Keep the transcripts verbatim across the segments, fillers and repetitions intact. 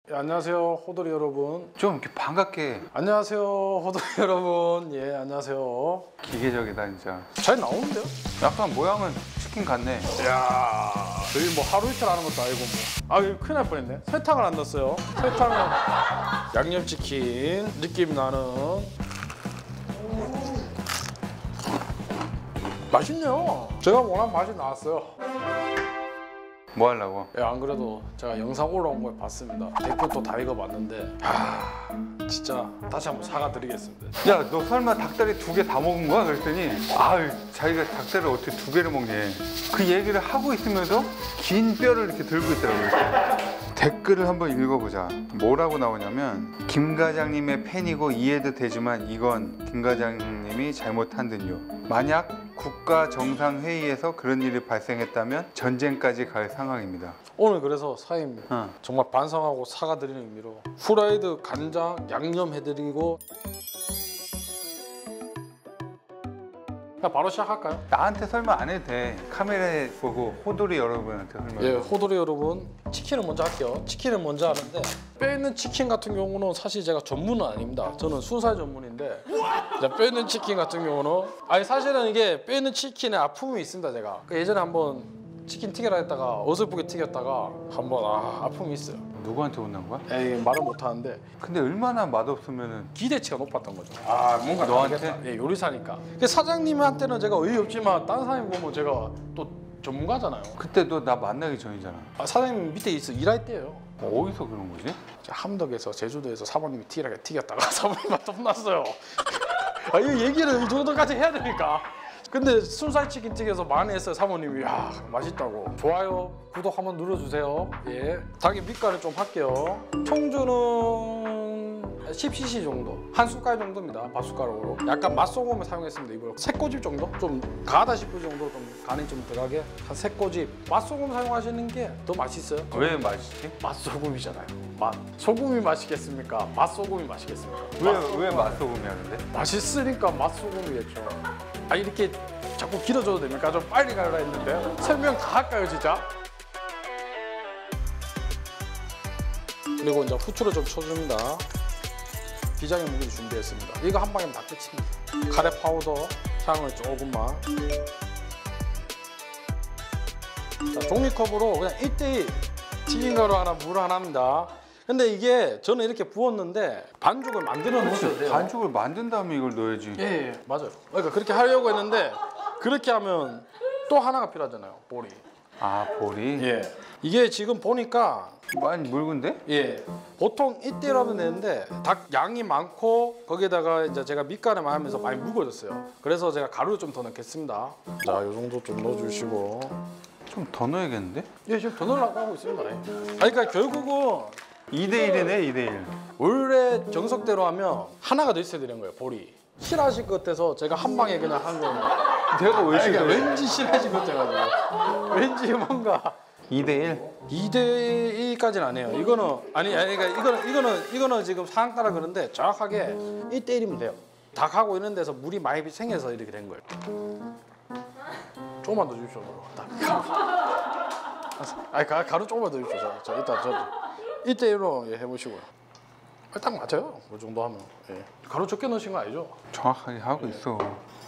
예, 안녕하세요 호돌이 여러분. 좀 이렇게 반갑게. 안녕하세요 호돌이 여러분. 예 안녕하세요. 기계적이다 진짜. 잘 나오는데요? 약간 모양은 치킨 같네. 이야 저희 뭐 하루 이틀 하는 것도 아니고 뭐. 아 이거 큰일 날 뻔했네. 설탕을 안 넣었어요. 설탕은 양념치킨 느낌 나는. 맛있네요. 제가 원하는 맛이 나왔어요. 뭐 하려고? 예, 안 그래도 제가 영상 올라온 걸 봤습니다. 댓글도 다 읽어봤는데 아 진짜 다시 한번 사과드리겠습니다. 야, 너 설마 닭다리 두 개 다 먹은 거야? 그랬더니 아, 자기가 닭다리를 어떻게 두 개를 먹니? 그 얘기를 하고 있으면서 긴 뼈를 이렇게 들고 있더라고요. 댓글을 한번 읽어보자. 뭐라고 나오냐면 김 과장님의 팬이고 이해도 되지만 이건 김 과장님이 잘못한 듯요. 만약 국가 정상회의에서 그런 일이 발생했다면 전쟁까지 갈 상황입니다. 오늘 그래서 사장님 어. 정말 반성하고 사과드리는 의미로 후라이드 간장 양념 해드리고 그냥 바로 시작할까요? 나한테 설마 안 해도 돼. 카메라에 보고 호돌이 여러분한테 설마. 예, 호돌이 여러분 치킨을 먼저 할게요. 치킨을 먼저 하는데 뼈 있는 치킨 같은 경우는 사실 제가 전문은 아닙니다. 저는 순살 전문인데 뼈 있는 치킨 같은 경우는 아니 사실은 이게 뼈 있는 치킨에 아픔이 있습니다. 제가 예전에 한번 치킨 튀기라 했다가 어설프게 튀겼다가 한번 아, 아픔이 있어요. 누구한테 혼난 거야? 에이 말은 못하는데 근데 얼마나 맛없으면은. 기대치가 높았던 거죠. 아 뭔가 너한테? 다르겠다. 예, 요리사니까. 사장님한테는 제가 의의 없지만 다른 사람이 보면 제가 또 전문가잖아요. 그때 너 나 만나기 전이잖아. 아, 사장님 밑에 있어 일할 때예요. 어디서 그런 거지? 함덕에서 제주도에서 사모님이 튀기라게 튀겼다가 사모님한테 혼났어요. 아, 이 얘기를 이 정도까지 해야 됩니까? 근데 순살 치킨 튀겨서 많이 했어요. 사모님이 야 맛있다고. 좋아요 구독 한번 눌러주세요. 예, 닭의 밑간을 좀 할게요. 청주는 십 씨씨 정도, 한 숟갈 정도입니다. 밥 숟가락으로. 약간 맛소금을 사용했습니다. 이걸 세 꼬집 정도, 좀 가다 싶을 정도 좀 간이 좀 들어가게 한 세 꼬집. 맛소금 사용하시는 게 더 맛있어요. 왜 맛있지? 맛소금이잖아요. 맛. 소금이 맛있겠습니까? 맛소금이 맛있겠습니까? 왜 왜 맛소금이 하는데? 맛있으니까 맛소금이겠죠. 아 이렇게 자꾸 길어져도 됩니까? 좀 빨리 가려고 했는데 설명 다 할까요 진짜? 그리고 이제 후추를 좀 쳐줍니다. 비장의 무기를 준비했습니다. 이거 한 방이면 다 끝입니다. 카레 파우더 향을 조금만. 자, 종이컵으로 그냥 일 대일 튀긴 가루 하나, 물 하나입니다. 근데 이게 저는 이렇게 부었는데 반죽을 만들어 놓으셔야 돼요. 반죽을 만든 다음에 이걸 넣어야지. 예, 예, 맞아요. 그러니까 그렇게 하려고 했는데 그렇게 하면 또 하나가 필요하잖아요. 볼이. 아, 볼이? 예. 이게 지금 보니까 많이 묽은데? 예. 보통 이대로 하면 되는데 닭 양이 많고 거기에다가 이제 제가 밑간에만 하면서 많이 묽어졌어요. 그래서 제가 가루를 좀 더 넣겠습니다. 자, 요 정도 좀 넣어주시고. 좀 더 넣어야겠는데? 예, 지금 더 넣으려고 하고 있습니다. 예. 아니, 그러니까 결국은 이 대 일이네, 이 대 일. 원래 정석대로 하면 하나가 더 있어야 되는 거예요. 볼이. 싫어하실 것 같아서 제가 한 방에 그냥 한 거는. 내가 왜 아니, 그러니까 싫어해? 왠지 싫어하실 것 같아가지고. 왠지 뭔가. 이 대 일? 이 대 일까지는 안 해요. 이거는 아니 아니 그러니까 이거는 이거는 이거는 지금 상따라 그런데 정확하게 일 대 일이면 돼요. 닭하고 이런 데서 물이 많이 생겨서 이렇게 된 거예요. 조금만 더 주십시오. 아니 가, 가루 조금만 더 주십시오. 저, 저 일단 저 일 대 일로 예, 해보시고요. 아, 딱 맞아요. 그 정도 하면. 예. 가루 적게 넣으신 거 아니죠? 정확하게 하고 예. 있어.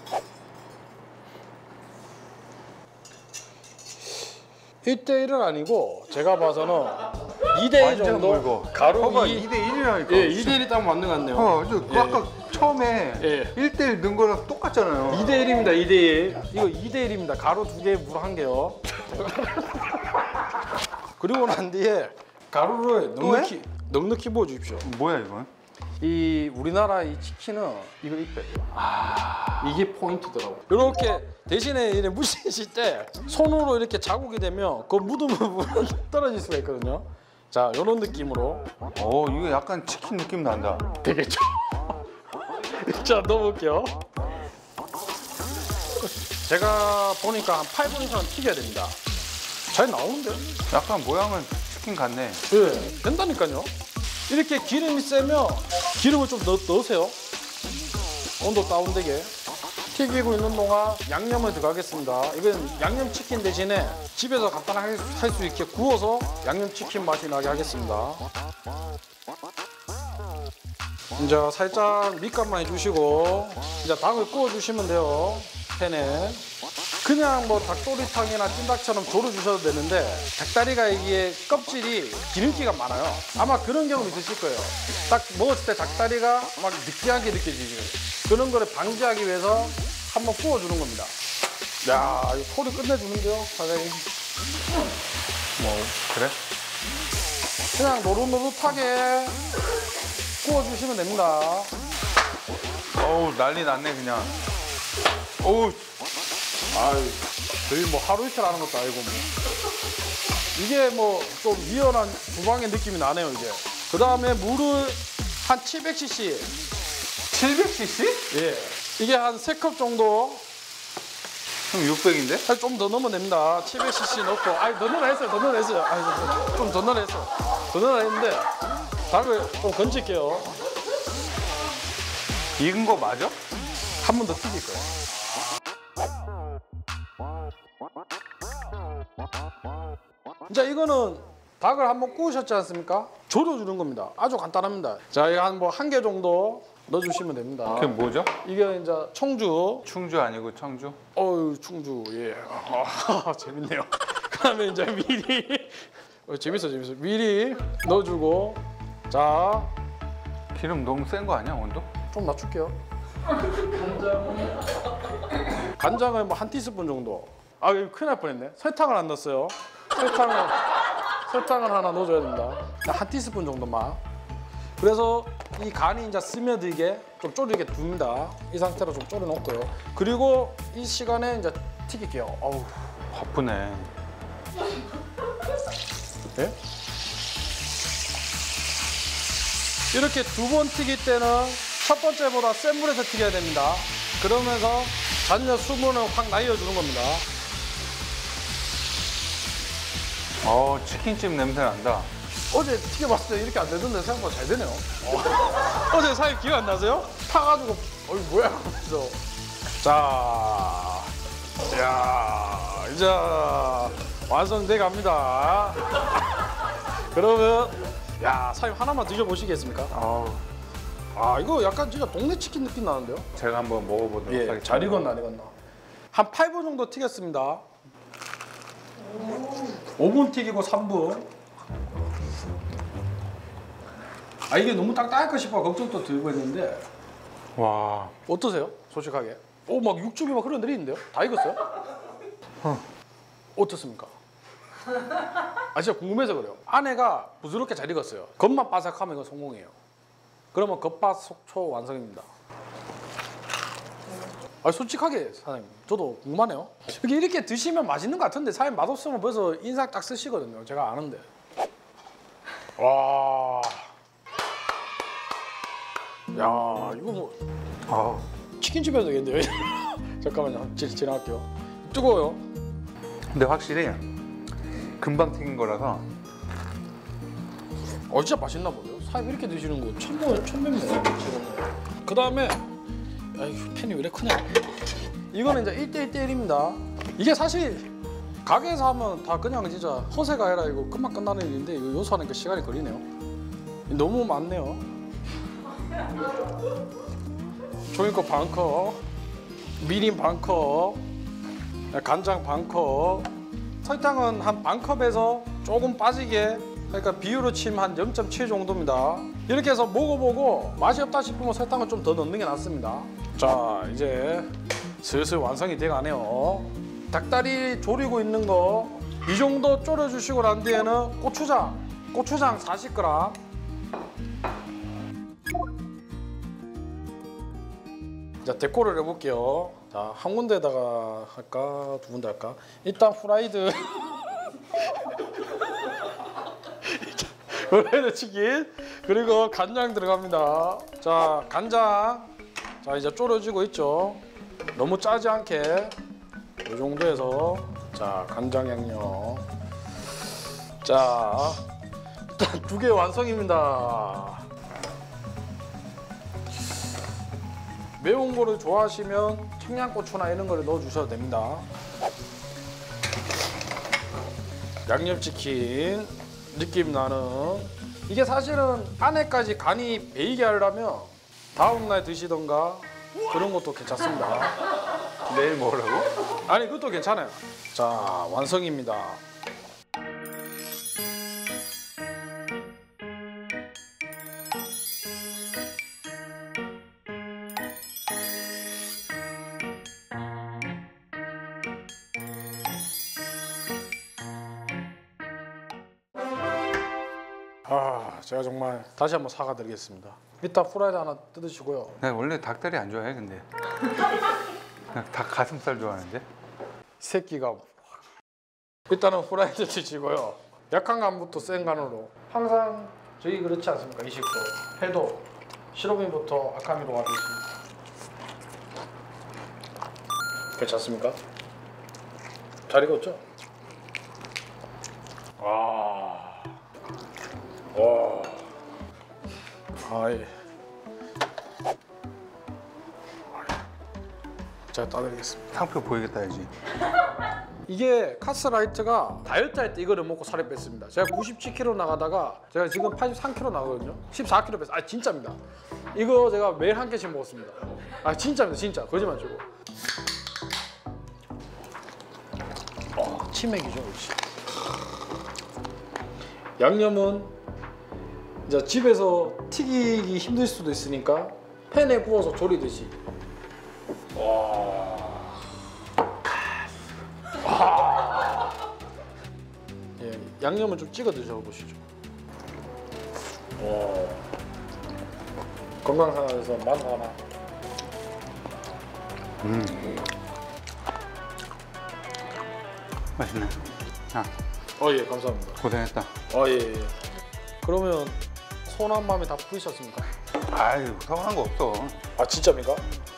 일 대 일은 아니고 제가 봐서는 이 대 일 정도. 물고. 가루 봐봐, 이- 이 대 일이라니까. 예, 이 대 일이 딱 맞는 것 같네요. 어, 저 예. 아까 처음에 예. 일 대 일 넣은 거랑 똑같잖아요. 이 대 일입니다. 이 대 일. 이거 이 대 일입니다. 가루 두 개, 물 한 개요. 그리고 난 뒤에 가루를 넉넉히 넉넉히 부어 주십시오. 뭐야 이건? 이 우리나라 이 치킨은 이걸 입혀야 돼요. 아, 이게 포인트더라고. 이렇게 대신에 이렇게 무시실 때 손으로 이렇게 자국이 되면 그 묻은 부분은 떨어질 수가 있거든요. 자, 이런 느낌으로 어, 이거 약간 치킨 느낌 난다. 되겠죠? 자, 넣어볼게요. 제가 보니까 한 팔 분 이상 튀겨야 됩니다. 잘 나오는데요? 약간 모양은 치킨 같네. 예, 된다니까요. 이렇게 기름이 세면 기름을 좀 넣, 넣으세요. 온도 다운되게. 튀기고 있는 동안 양념을 들어가겠습니다. 이건 양념치킨 대신에 집에서 간단하게 할 수 있게 구워서 양념치킨 맛이 나게 하겠습니다. 이제 살짝 밑간만 해주시고 이제 닭을 구워주시면 돼요. 팬에. 그냥 뭐 닭도리탕이나 찜닭처럼 졸여주셔도 되는데 닭다리가 이게 껍질이 기름기가 많아요. 아마 그런 경험 있으실 거예요. 딱 먹었을 때 닭다리가 막 느끼하게 느껴지죠. 그런 거를 방지하기 위해서 한번 구워주는 겁니다. 야, 이 소리 끝내주는데요, 사장님. 뭐 그래? 그냥 노릇노릇하게 구워주시면 됩니다. 어우 난리 났네 그냥. 어우. 아유, 저희 뭐 하루 이틀 하는 것도 아니고 뭐. 이게 뭐 좀 미연한 주방의 느낌이 나네요, 이제. 그 다음에 물을 한 칠백 씨씨. 칠백 씨씨? 예. 이게 한 세 컵 정도. 그럼 육백인데? 좀 더 넣으면 됩니다. 칠백 씨씨 넣고. 아니, 더 넣어라 했어요, 더 넣어라 했어요. 아니, 좀 더 넣어라 했어요. 더 넣어라 했는데, 닭을 좀 건질게요. 익은 거 맞아? 한 번 더 튀길 거예요. 자, 이거는 닭을 한번 구우셨지 않습니까? 졸여주는 겁니다. 아주 간단합니다. 자, 이거 한 뭐 한 개 정도 넣어주시면 됩니다. 그게 뭐죠? 이게 이제 청주. 충주 아니고 청주? 어유 충주. 예. 아, 재밌네요. 그다음에 이제 미리. 어, 재밌어, 재밌어. 미리 넣어주고. 자, 기름 너무 센 거 아니야 온도? 좀 낮출게요. 간장. 간장을 뭐 한 티스푼 정도. 아, 이거 큰일 날 뻔했네. 설탕을 안 넣었어요. 설탕을 설탕을 하나 넣어줘야 됩니다. 한 티스푼 정도만. 그래서 이 간이 이제 스며들게 좀 졸이게 둡니다. 이 상태로 좀 졸여 놓고요. 그리고 이 시간에 이제 튀길게요. 어우, 바쁘네. 네? 이렇게 두 번 튀길 때는 첫 번째보다 센 불에서 튀겨야 됩니다. 그러면서 잔여 수분을 확 날려주는 겁니다. 어 치킨집 냄새 난다. 어제 튀겨봤을 때 이렇게 안 되던데 생각보다 잘 되네요. 어. 어제 사장님 기억 안 나세요? 타가지고 어이 뭐야 하면서. 자, 야 이제 완성돼 갑니다. 그러면 야 사장님 하나만 드셔보시겠습니까? 아우. 아 이거 약간 진짜 동네 치킨 느낌 나는데요? 제가 한번 먹어보도록 예, 하겠습니다. 잘 익었나 안 익었나. 한 팔 분 정도 튀겼습니다. 오 분 튀기고 삼 분. 아 이게 너무 딱딱할까 싶어 걱정도 들고 있는데 와. 어떠세요? 솔직하게. 오 막 육즙이 막 흘러내리는데요? 다 익었어요? 어. 어떻습니까? 아 진짜 궁금해서 그래요. 안에가 부드럽게 잘 익었어요. 겉만 바삭하면 이거 성공이에요. 그러면 겉바속촉 완성입니다. 아 솔직하게 사장님 저도 궁금하네요. 이렇게 이렇게 드시면 맛있는 것 같은데 사장님 맛없으면 벌써 인상 딱 쓰시거든요. 제가 아는데. 와. 야 이거 뭐 아. 치킨집에서 되겠네요. 잠깐만요. 지, 지나갈게요. 뜨거워요. 근데 확실히 금방 튀긴 거라서. 어 진짜 맛있나 보네요. 사장님 이렇게 드시는 거 처음 보- 처음 뵙네요. 그 다음에 아이고 팬이 왜 이렇게 크냐. 이거는 이제 일 대 일 대 일입니다. 이게 사실 가게에서 하면 다 그냥 진짜 허세가 아니라 이거 금방 끝나는 일인데 이거 요소하니까 시간이 걸리네요. 너무 많네요. 종이컵 반 컵, 미림 반 컵, 간장 반 컵, 설탕은 한 반 컵에서 조금 빠지게, 그러니까 비율로 치면 한 영 점 칠 정도입니다. 이렇게 해서 먹어보고 맛이 없다 싶으면 설탕을 좀 더 넣는 게 낫습니다. 자 이제 슬슬 완성이 돼가네요. 닭다리 졸이고 있는 거 이 정도 졸여주시고 난 뒤에는 고추장, 고추장 사십 그램. 자 데코를 해볼게요. 자 한 군데다가 할까 두 군데 할까? 일단 후라이드 후라이드 치킨 그리고 간장 들어갑니다. 자 간장 자 이제 졸여지고 있죠. 너무 짜지 않게 이 정도에서 자 간장 양념 자 일단 두 개 완성입니다. 매운 거를 좋아하시면 청양고추나 이런 거를 넣어 주셔도 됩니다. 양념치킨 느낌 나는, 이게 사실은 안에까지 간이 배이게 하려면 다음날 드시던가 그런 것도 괜찮습니다. 내일 먹으라고? 아니 그것도 괜찮아요. 자, 완성입니다. 아, 제가 정말 다시 한번 사과드리겠습니다. 이따 프라이드 하나 뜯으시고요. 난 원래 닭다리 안 좋아해 근데. 그냥 닭 가슴살 좋아하는데. 새끼가 일단은 프라이드 드시고요. 약한 간부터 센 간으로. 항상 저희 그렇지 않습니까? 이 식도 해도 시로미부터 아카미로 가고 있습니다. 괜찮습니까? 잘 익었죠? 와. 와. 아이. 제가 따드리겠습니다. 상표 보이겠다 야지. 이게 카스라이트가 다이어트 할 때 이거를 먹고 살을 뺐습니다. 제가 구십칠 킬로그램 나가다가 제가 지금 팔십삼 킬로그램 나가거든요. 십사 킬로그램 뺐어요. 아 진짜입니다. 이거 제가 매일 한 개씩 먹었습니다. 아 진짜입니다. 진짜 거짓말 치고. 어, 치맥이죠, 역시. 양념은 이제 집에서 튀기기 힘들 수도 있으니까 팬에 구워서 조리듯이. 와. 와. 예, 양념을 좀 찍어 드셔보시죠. 와. 건강상에서 마늘 하나. 음. 맛있네. 아, 어, 예, 감사합니다. 고생했다. 어, 예, 예. 그러면 서운한 마음이 다 풀리셨습니까? 아유, 서운한 거 없어. 아, 진짜입니까?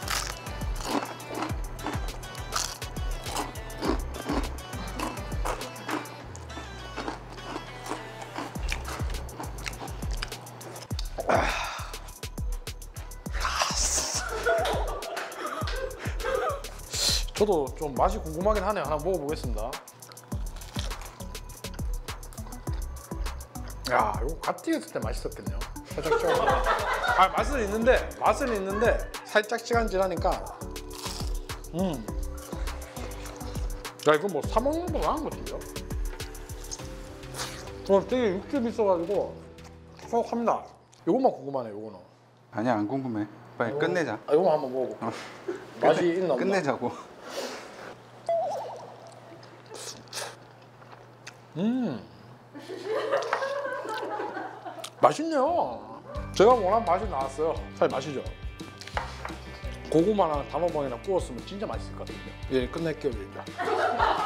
저도 좀 맛이 궁금하긴 하네요. 하나 먹어보겠습니다. 야, 이거 갓 튀겼을 때 맛있었겠네요. 살짝 찍어. 아, 맛은 있는데, 맛은 있는데 살짝 시간지나니까. 음. 야, 이거 뭐 사 먹는 거 나은 거 같은데요? 어, 되게 육즙 있어가지고 촉촉합니다. 이것만 궁금하네, 요거는. 아니야, 안 궁금해. 빨리 요거- 끝내자. 아, 이거만 한번 먹어볼게. 어. 맛이 끝내- 있나 보다. 끝내자고. 음. 맛있네요. 제가 원하는 맛이 나왔어요. 잘 마시죠. 고구마나 단호박이나 구웠으면 진짜 맛있을 것 같은데. 예, 끝낼게요 이제.